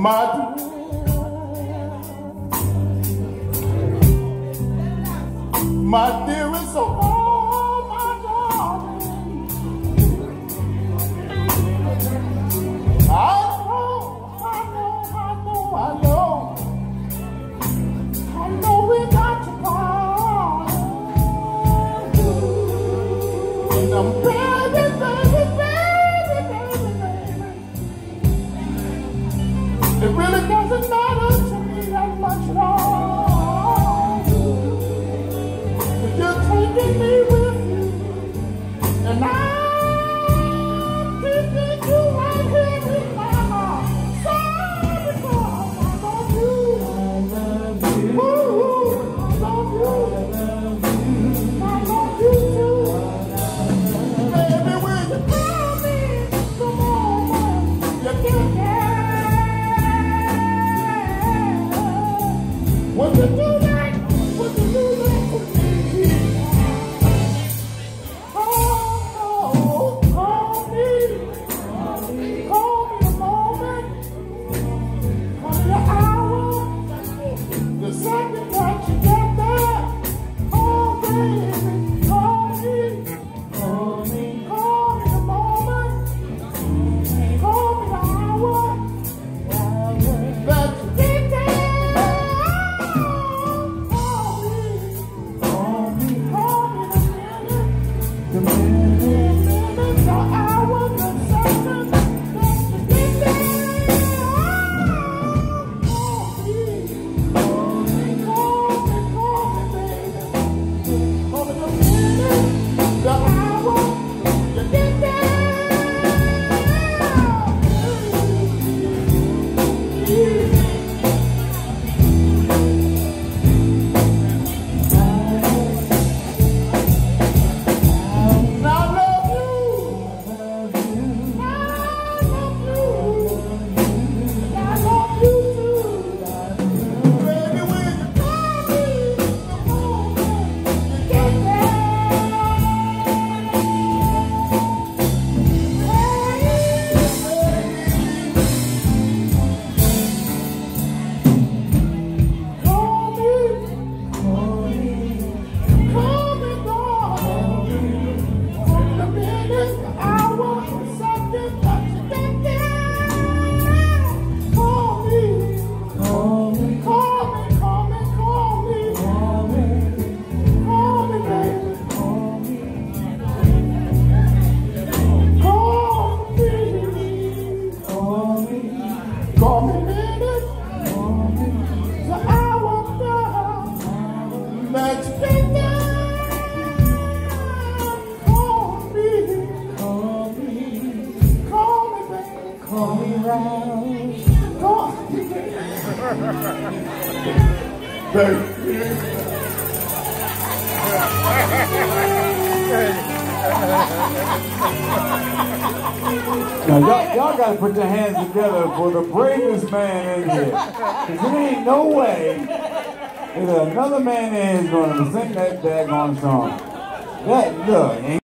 My dearest of all my darling, I know we got to part, and I'm baby, it really doesn't matter to me that much at all. Taking me with you, and I'm keeping you right here in my heart. So because I love you, ooh, I love you, I love you too. Baby, will you call me the moment you get there? Would you do that? Would you do that for me? Now, y'all got to put your hands together for the bravest man in here. Because there ain't no way that another man in here is going to sing that daggone song. That, look,